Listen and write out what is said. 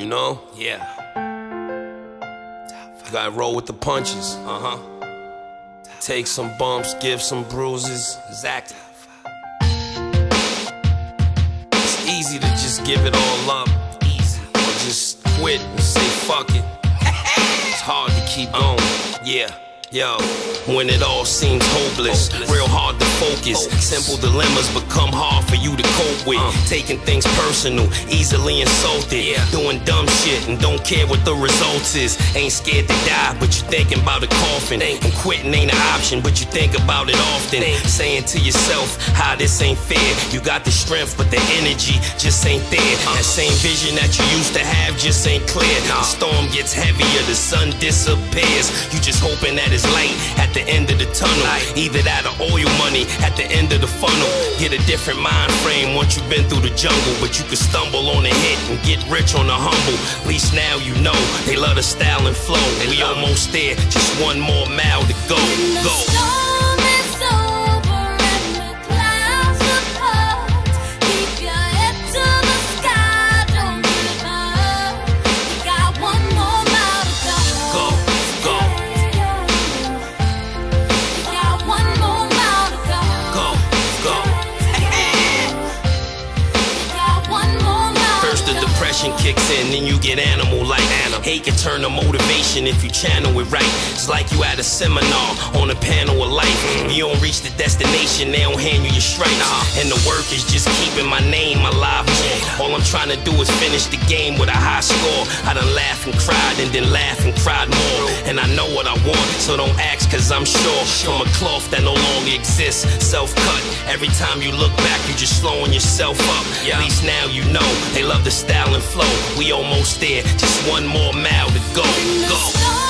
You know? Yeah. You gotta roll with the punches. Take some bumps, give some bruises. Exactly. It's easy to just give it all up. Easy. Or just quit and say fuck it. It's hard to keep going. Yeah. Yo, when it all seems hopeless, real hard to focus. Simple dilemmas become hard for you to cope with. Taking things personal, easily insulted. Doing dumb shit and don't care what the results is. Ain't scared to die, but you thinking about a coffin. And quitting ain't an option, but you think about it often. Saying to yourself, how this ain't fair. You got the strength, but the energy just ain't there. That same vision that you used to have just ain't clear. The storm gets heavier, the sun disappears. You just hoping that it's light at the end of the tunnel. Either that or oil money at the end of the funnel. Get a different mind frame once you've been through the jungle. But you can stumble on a hit and get rich on the humble. At least now you know they love the style and flow. We almost there, just one more mile to go. Go. Kicks in, then you get animal-like. Hate can turn to motivation if you channel it right. It's like you at a seminar on a panel of life. If you don't reach the destination, they don't hand you your stripes. And the work is just keeping my name alive. All I'm trying to do is finish the game with a high score. I done laughed and cried and then laughed and cried more. And I know what I want, so don't ask, cause I'm sure. From a cloth that no longer exists, self-cut. Every time you look back, you just slowing yourself up. At least now you know they love the style and flow. We almost there, just one more mile to go. Go.